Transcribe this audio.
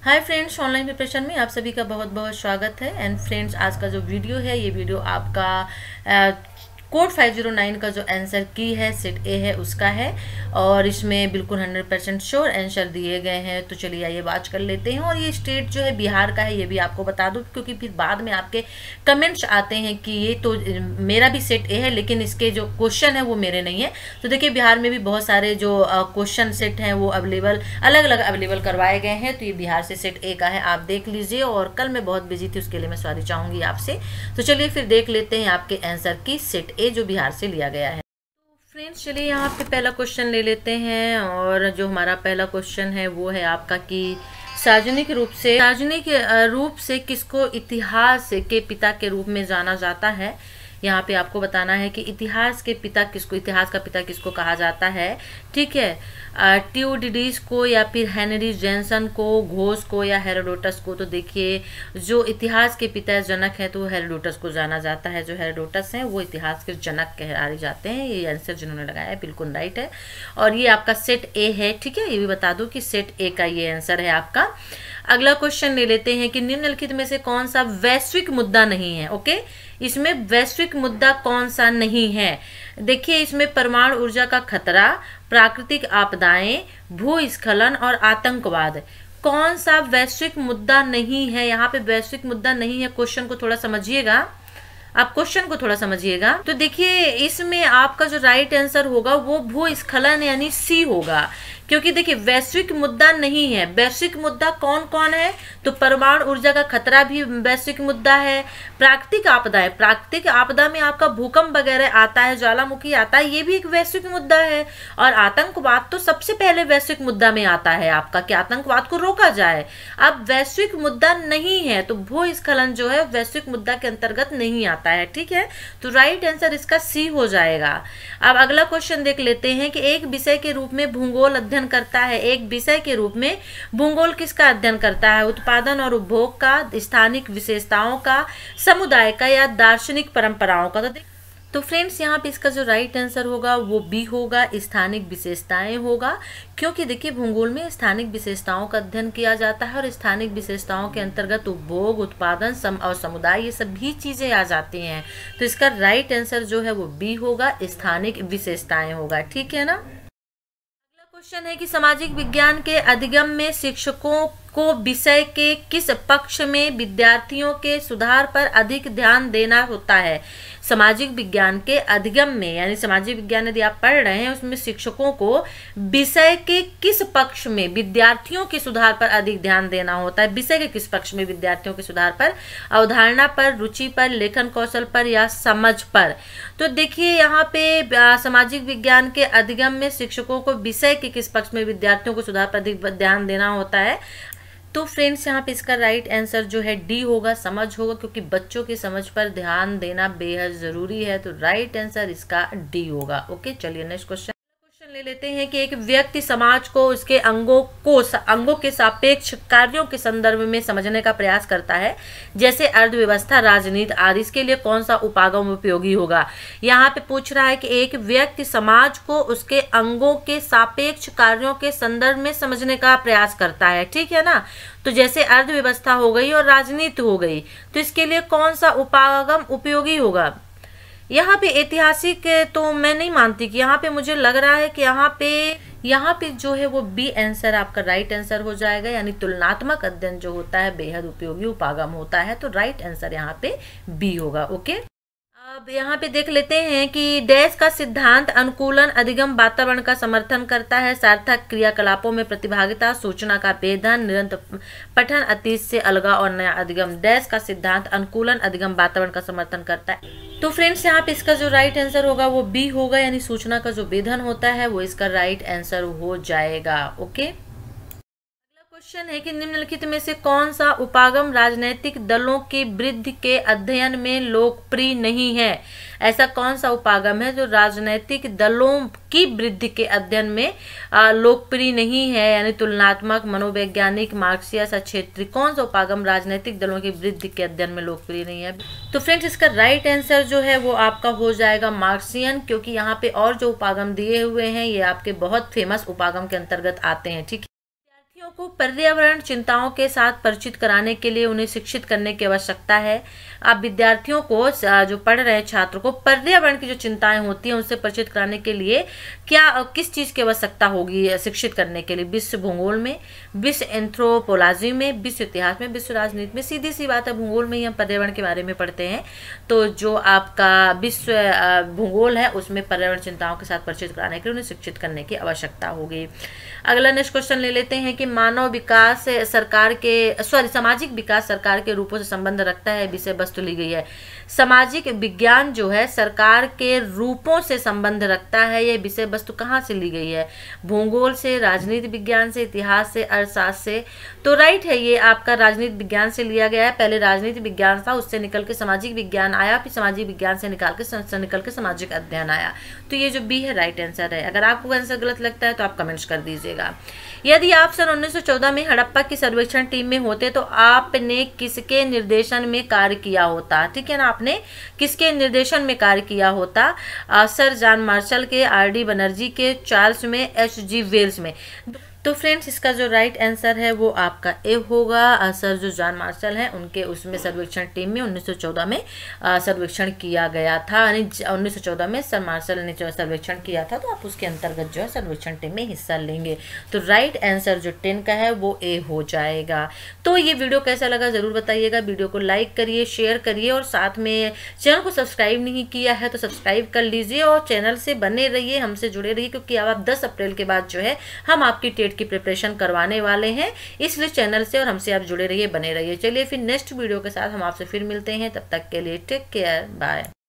Hi friends, online preparation में आप सभी का बहुत बहुत स्वागत है। एंड फ्रेंड्स, आज का जो वीडियो है ये वीडियो आपका कोड 509 का जो आंसर की है सेट ए है उसका है और इसमें बिल्कुल 100% श्योर आंसर दिए गए हैं। तो चलिए आइए बात कर लेते हैं। और ये स्टेट जो है बिहार का है, ये भी आपको बता दूं क्योंकि फिर बाद में आपके कमेंट्स आते हैं कि ये तो मेरा भी सेट ए है लेकिन इसके जो क्वेश्चन है वो मेरे नहीं है। तो देखिए बिहार में भी बहुत सारे जो क्वेश्चन सेट हैं वो अवेलेबल अलग अलग अवेलेबल करवाए गए हैं। तो ये बिहार से सेट ए का है, आप देख लीजिए। और कल मैं बहुत बिजी थी, उसके लिए मैं सॉरी चाहूंगी आपसे। तो चलिए फिर देख लेते हैं आपके आंसर की सेट ए जो बिहार से लिया गया है। तो फ्रेंड्स चलिए यहाँ पे पहला क्वेश्चन ले लेते हैं। और जो हमारा पहला क्वेश्चन है वो है आपका कि सार्वजनिक रूप से किसको इतिहास के पिता के रूप में जाना जाता है। यहाँ पे आपको बताना है कि इतिहास का पिता किसको कहा जाता है। ठीक है, ट्यूडिडीज को या फिर हेनरी जैनसन को, घोष को या हेरोडोटस को। तो देखिए जो इतिहास के पिता जनक है तो हेरोडोटस को जाना जाता है। जो हेरोडोटस है वो इतिहास के जनक कहलाए जाते हैं। ये आंसर जिन्होंने लगाया है बिल्कुल राइट है। और ये आपका सेट ए है। ठीक है, ये भी बता दो कि सेट ए का ये आंसर है आपका। अगला क्वेश्चन ले लेते हैं कि निम्नलिखित में से कौन सा वैश्विक मुद्दा नहीं है। ओके, इसमें वैश्विक मुद्दा कौन सा नहीं है। देखिए इसमें परमाणु ऊर्जा का खतरा, प्राकृतिक आपदाएं, भूस्खलन और आतंकवाद। कौन सा वैश्विक मुद्दा नहीं है। यहाँ पे वैश्विक मुद्दा नहीं है। क्वेश्चन को थोड़ा समझिएगा, आप क्वेश्चन को थोड़ा समझिएगा। तो देखिए इसमें आपका जो राइट आंसर होगा वो भूस्खलन यानी सी होगा। क्योंकि देखिए वैश्विक मुद्दा नहीं है। वैश्विक मुद्दा कौन कौन है, तो परमाणु ऊर्जा का खतरा भी वैश्विक मुद्दा है। प्राकृतिक आपदा में आपका भूकंप वगैरह आता है, ज्वालामुखी आता है, ये भी एक वैश्विक मुद्दा है। और आतंकवाद तो सबसे पहले वैश्विक मुद्दा में आता है आपका, कि आतंकवाद को रोका जाए। अब वैश्विक मुद्दा नहीं है तो भूस्खलन जो है वैश्विक मुद्दा के अंतर्गत नहीं आता है। ठीक है, तो राइट आंसर इसका सी हो जाएगा। अब अगला क्वेश्चन देख लेते हैं कि एक विषय के रूप में भूगोल अध्ययन करता है। एक विषय के रूप में भूगोल किसका अध्ययन करता है। उत्पादन और उपभोग का, स्थानिक विशेषताओं का, समुदाय का या दार्शनिक परंपराओं का। तो फ्रेंड्स यहाँ पे इसका जो राइट आंसर होगा वो बी होगा, स्थानिक विशेषताएं होगा। क्योंकि देखिए भूगोल में स्थानिक विशेषताओं का अध्ययन किया जाता है और स्थानिक विशेषताओं के अंतर्गत उपभोग, उत्पादन और समुदाय ये सभी चीजें आ जाती हैं। तो इसका राइट आंसर जो है वो बी होगा, स्थानिक विशेषताएं होगा। ठीक है ना। क्वेश्चन है कि सामाजिक विज्ञान के अधिगम में शिक्षकों को विषय के किस पक्ष में विद्यार्थियों के सुधार पर अधिक ध्यान देना होता है। सामाजिक विज्ञान के अधिगम में यानी सामाजिक विज्ञान यदि आप पढ़ रहे हैं उसमें शिक्षकों को विषय के किस पक्ष में विद्यार्थियों के सुधार पर अधिक ध्यान देना होता है। विषय के किस पक्ष में विद्यार्थियों के सुधार पर, अवधारणा पर, रुचि पर, लेखन कौशल पर या समझ पर। तो देखिए यहाँ पे सामाजिक विज्ञान के अधिगम में शिक्षकों को विषय के किस पक्ष में विद्यार्थियों को सुधार पर अधिक ध्यान देना होता है। तो फ्रेंड्स यहाँ पे इसका राइट आंसर जो है डी होगा, समझ होगा। क्योंकि बच्चों की समझ पर ध्यान देना बेहद जरूरी है। तो राइट आंसर इसका डी होगा। ओके, चलिए नेक्स्ट क्वेश्चन ले लेते हैं कि एक व्यक्ति समाज को उसके अंगों के सापेक्ष कार्यों के संदर्भ में समझने का प्रयास करता है, जैसे अर्थव्यवस्था, राजनीति आदि। इसके लिए कौन सा उपागम उपयोगी होगा। यहाँ पे पूछ रहा है कि एक व्यक्ति समाज को उसके अंगों के सापेक्ष कार्यों के संदर्भ में समझने का प्रयास करता है। ठीक है ना। तो जैसे अर्थव्यवस्था हो गई और राजनीति हो गई, तो इसके लिए कौन सा उपागम उपयोगी होगा। यहाँ पे ऐतिहासिक तो मैं नहीं मानती कि यहाँ पे मुझे लग रहा है कि यहाँ पे जो है वो बी आंसर आपका राइट आंसर हो जाएगा। यानी तुलनात्मक अध्ययन जो होता है बेहद उपयोगी उपागम होता है। तो राइट आंसर यहाँ पे बी होगा। ओके, अब यहाँ पे देख लेते हैं कि डैश का सिद्धांत अनुकूलन अधिगम वातावरण का समर्थन करता है। सार्थक क्रियाकलापों में प्रतिभागिता, सूचना का भेदन, निरंतर पठन, अतीत से अलगाव और नया अधिगम। डैश का सिद्धांत अनुकूलन अधिगम वातावरण का समर्थन करता है। तो फ्रेंड्स यहाँ पे इसका जो राइट आंसर होगा वो बी होगा। यानी सूचना का जो भेदन होता है वो इसका राइट आंसर हो जाएगा। ओके, क्वेश्चन है कि निम्नलिखित में से कौन सा उपागम राजनीतिक दलों की वृद्धि के अध्ययन में लोकप्रिय नहीं है। ऐसा कौन सा उपागम है जो राजनीतिक दलों की वृद्धि के अध्ययन में लोकप्रिय नहीं है। यानी तुलनात्मक, मनोवैज्ञानिक, मार्क्सियस, क्षेत्रीय। कौन सा उपागम राजनीतिक दलों की वृद्धि के अध्ययन में लोकप्रिय नहीं है। तो फ्रेंड्स इसका राइट आंसर जो है वो आपका हो जाएगा मार्क्सियन। क्योंकि यहाँ पे और जो उपागम दिए हुए हैं ये आपके बहुत फेमस उपागम के अंतर्गत आते हैं। ठीक है, को पर्यावरण चिंताओं के साथ परिचित कराने के लिए उन्हें शिक्षित करने की आवश्यकता है। आप विद्यार्थियों को, जो पढ़ रहे छात्र को पर्यावरण की जो चिंताएं होती हैं उनसे परिचित कराने के लिए किस चीज़ की आवश्यकता होगी शिक्षित करने के लिए? विश्व भूगोल में, विश्व एंथ्रोपोलॉजी में, विश्व इतिहास में, विश्व राजनीति में। सीधी सी बात है, भूगोल में ही हम पर्यावरण के बारे में पढ़ते हैं, तो जो आपका विश्व भूगोल है उसमें पर्यावरण चिंताओं के साथ परिचित कराने के लिए उन्हें शिक्षित करने की आवश्यकता होगी। अगला नेक्स्ट क्वेश्चन ले लेते हैं कि मानव विकास सामाजिक विकास सरकार के रूपों से संबंध रखता है। विषय वस्तु ली गई है। सामाजिक विज्ञान जो है सरकार के रूपों से संबंध रखता है। यह विषय वस्तु कहाँ से ली गई है? भूगोल से, राजनीति विज्ञान से, इतिहास से, अर्थशास्त्र से। तो राइट है, ये आपका राजनीति विज्ञान से लिया गया है। पहले राजनीति विज्ञान था, उससे निकल के सामाजिक विज्ञान आया, फिर सामाजिक विज्ञान से निकल के सामाजिक अध्ययन आया। तो ये जो बी है राइट आंसर है। अगर आपको आंसर गलत लगता है तो आप कमेंट्स कर दीजिएगा। यदि आप सन 1914 में हड़प्पा की सर्वेक्षण टीम में होते तो आपने किसके निर्देशन में कार्य किया होता? ठीक है ना, आपने किसके निर्देशन में कार्य किया होता? सर जॉन मार्शल के, आर.डी. बनर्जी के, चार्ल्स में, एच.जी. वेल्स में। तो फ्रेंड्स, इसका जो राइट आंसर है वो आपका ए होगा। सर जो जॉन मार्शल हैं उनके उसमें सर्वेक्षण टीम में 1914 में सर्वेक्षण किया गया था। यानी 1914 में सर मार्शल ने जो सर्वेक्षण किया था, तो आप उसके अंतर्गत जो है सर्वेक्षण टीम में हिस्सा लेंगे। तो राइट आंसर जो 10 का है वो ए हो जाएगा। तो ये वीडियो कैसा लगा ज़रूर बताइएगा। वीडियो को लाइक करिए, शेयर करिए और साथ में चैनल को सब्सक्राइब नहीं किया है तो सब्सक्राइब कर लीजिए और चैनल से बने रहिए, हमसे जुड़े रहिए, क्योंकि अब आप 10 अप्रैल के बाद जो है हम आपकी टेट की प्रिपरेशन करवाने वाले हैं। इसलिए चैनल से और हमसे आप जुड़े रहिए, बने रहिए। चलिए फिर नेक्स्ट वीडियो के साथ हम आपसे फिर मिलते हैं। तब तक के लिए टेक केयर, बाय।